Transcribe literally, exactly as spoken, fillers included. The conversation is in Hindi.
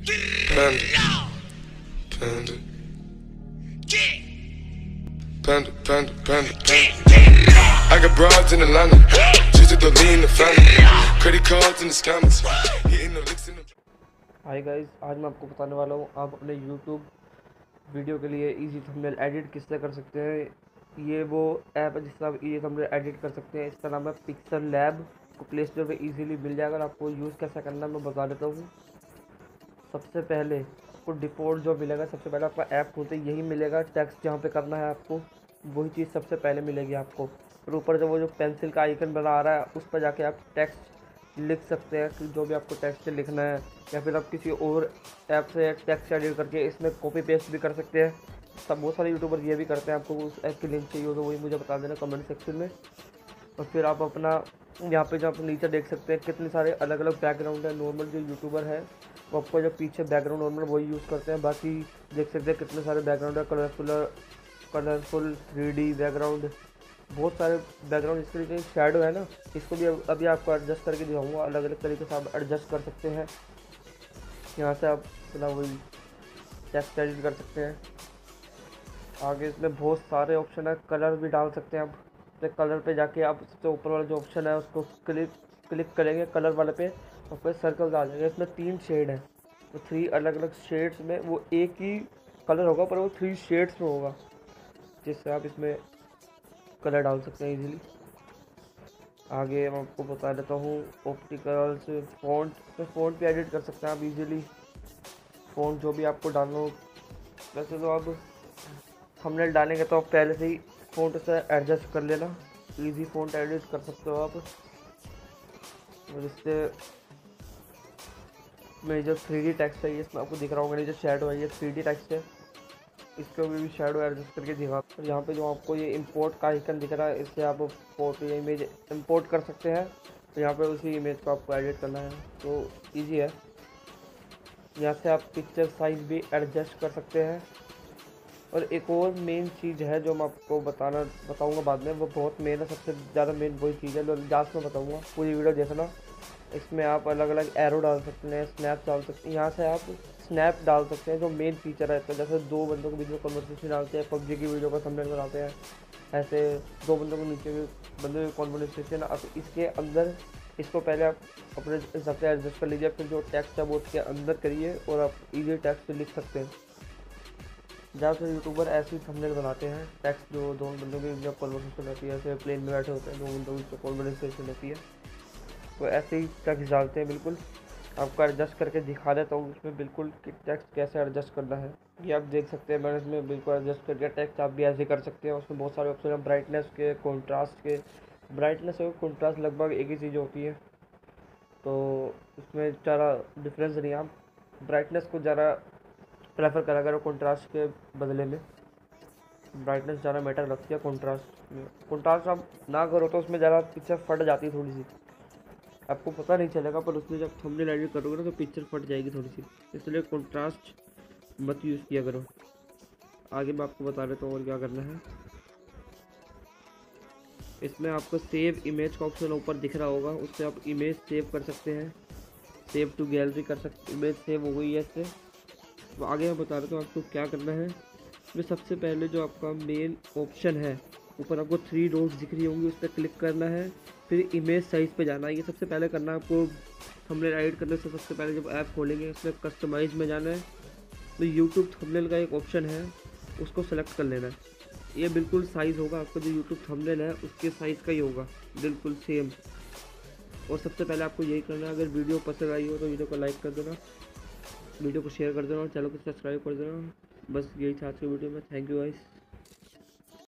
Panda, panda, panda, panda, panda, panda. I got broads in Atlanta, just to lean the family, credit cards in the scammers, hitting the licks in the. Hi guys, आज मैं आपको बताने वाला हूँ आप अपने यूट्यूब वीडियो के लिए इजी थंबनेल एडिट किससे कर सकते हैं। ये वो ऐप है जिससे आप इजी थंबनेल एडिट कर सकते हैं। इसका नाम है पिक्सल लैब। को प्ले स्टोर पर ईजिली मिल जाएगा। आपको यूज़ कैसे करना है मैं बता देता हूँ। सबसे पहले आपको डिफ़ॉल्ट जो मिलेगा, सबसे पहले आपका ऐप खोलते यही मिलेगा। टेक्स्ट जहाँ पे करना है आपको वही चीज़ सबसे पहले मिलेगी आपको। और ऊपर जो वो जो पेंसिल का आइकन बना आ रहा है उस पर जाके आप टेक्स्ट लिख सकते हैं कि जो भी आपको टेक्स्ट लिखना है, या फिर आप किसी और ऐप से टेक्स्ट एडिट करके इसमें कॉपी पेस्ट भी कर सकते हैं। सब बहुत सारे यूट्यूबर ये भी करते हैं। आपको उस ऐप की लिंक चाहिए हो तो वही मुझे बता देना कमेंट सेक्शन में। और फिर आप अपना यहाँ पे जो आप नीचे देख सकते हैं कितने सारे अलग अलग बैकग्राउंड है। नॉर्मल जो यूट्यूबर है वो आपको जो पीछे बैकग्राउंड नॉर्मल वही यूज़ करते हैं। बाकी देख सकते हैं कितने सारे बैकग्राउंड है, colourful colourful three D background, बहुत सारे बैकग्राउंड। इस तरीके की शेडो है ना, इसको भी अभी आपको एडजस्ट करके दिखाऊंगा। अलग अलग तरीके से आप एडजस्ट कर सकते हैं। यहाँ से आप अपना वही टेक्स्ट एडिट कर सकते हैं। आगे इसमें बहुत सारे ऑप्शन है, कलर भी डाल सकते हैं आप। तो कलर पे जाके आप सबसे ऊपर वाला जो ऑप्शन है उसको क्लिक क्लिक करेंगे कलर वाले पे, और फिर सर्कल आ जाएगा। इसमें तीन शेड है, तो थ्री अलग अलग शेड्स में वो एक ही कलर होगा पर वो थ्री शेड्स में होगा, जिससे आप इसमें कलर डाल सकते हैं इजीली। आगे मैं आपको बता देता हूँ ऑप्टिकल्स फ़ॉन्ट पे फ़ॉन्ट पे एडिट कर सकते हैं आप इजीली। फ़ॉन्ट जो भी आपको डालना हो, वैसे तो आप थंबनेल डालेंगे तो आप पहले से ही फ़ॉन्ट से एडजस्ट कर लेना। इजी फ़ॉन्ट एडिट कर सकते हो आप। और इससे मेरी जो थ्री डी टेक्स्ट है इसमें आपको दिख रहा होगा, जो शेडो है ये थ्री डी टेक्स्ट है, इसको भी शेडो एडजस्ट करके दिखा। और यहाँ पे जो आपको ये इंपोर्ट का आइकन दिख रहा है इससे आप फोटो या इमेज इंपोर्ट कर सकते हैं। तो यहाँ पे उसी इमेज को आपको एडिट करना है तो इजी है। यहाँ से आप पिक्चर साइज भी एडजस्ट कर सकते हैं। और एक और मेन चीज़ है जो मैं आपको बताना बताऊंगा बाद में, वो बहुत मेन है, सबसे ज़्यादा मेन वही चीज़ है जो लास्ट में बताऊंगा। पूरी वीडियो देखना। इसमें आप अलग अलग एरो डाल सकते हैं, स्नैप डाल सकते हैं। यहाँ से आप स्नैप डाल सकते हैं जो मेन फीचर है। तो जैसे दो बंदों के बीच में कन्वर्सेशन डालते हैं, पबजी की वीडियो का थंबनेल बनाते हैं, ऐसे दो बंदों के नीचे भी बंदों की कन्वर्सेशन। आप इसके अंदर इसको पहले आप अपने हिसाब से एडजस्ट कर लीजिए, फिर जो टेक्स्ट है वो उसके अंदर करिए और आप इजी टेक्स्ट लिख सकते हैं। ज़्यादातर यूट्यूबर ऐसे ही थंबनेल बनाते हैं, टेक्स्ट जो दो बंदों की जब कन्वर्सेशन रहती है, ऐसे प्लेन में बैठे होते हैं दो बंदों की कन्वर्सेशन रहती है, तो ऐसे ही टेक्स्ट डालते हैं। बिल्कुल आपको एडजस्ट करके दिखा देता हूँ इसमें बिल्कुल कि टेक्स्ट कैसे एडजस्ट करना है। ये आप देख सकते हैं मैंने इसमें बिल्कुल एडजस्ट करके टेक्स्ट आप भी ऐसे कर सकते हैं। उसमें बहुत सारे ऑप्शन हैं, ब्राइटनेस के, कॉन्ट्रास्ट के। ब्राइटनेस और कॉन्ट्रास्ट लगभग एक ही चीज़ होती है, तो इसमें ज़्यादा डिफरेंस नहीं है। आप ब्राइटनेस को ज़्यादा प्रेफर करा करो कॉन्ट्रास्ट के बदले में। ब्राइटनेस ज़्यादा मैटर रखती है कॉन्ट्रास्ट में। कॉन्ट्रास्ट आप ना करो तो उसमें ज़्यादा पिक्चर फट जाती है थोड़ी सी, आपको पता नहीं चलेगा, पर उसमें जब थंबनेल एडिट करोगे ना तो पिक्चर फट जाएगी थोड़ी सी, इसलिए कॉन्ट्रास्ट मत यूज़ किया करो। आगे मैं आपको बता देता हूँ और क्या करना है। इसमें आपको सेव इमेज का ऑप्शन ऊपर दिख रहा होगा, उससे आप इमेज सेव कर सकते हैं। सेव टू गैलरी कर सकते, इमेज सेव हो गई है इससे। तो आगे मैं बता रहा हूँ आपको क्या करना है। इसमें सबसे पहले जो आपका मेन ऑप्शन है, ऊपर आपको थ्री डॉट्स दिख रही होंगी, उस पर क्लिक करना है, फिर इमेज साइज़ पे जाना है। ये सबसे पहले करना है आपको। थंबनेल एडिट करने से सबसे पहले जब ऐप खोलेंगे इसमें कस्टमाइज में जाना है, तो यूट्यूब थंबनेल का एक ऑप्शन है उसको सेलेक्ट कर लेना है। ये बिल्कुल साइज़ होगा आपका जो यूट्यूब थंबनेल है उसके साइज़ का ही होगा, बिल्कुल सेम। और सबसे पहले आपको यही करना है। अगर वीडियो पसंद आई हो तो वीडियो को लाइक कर देना, वीडियो को शेयर कर देना और चैनल को सब्सक्राइब कर देना। बस यही था आज की वीडियो में। Thank you guys.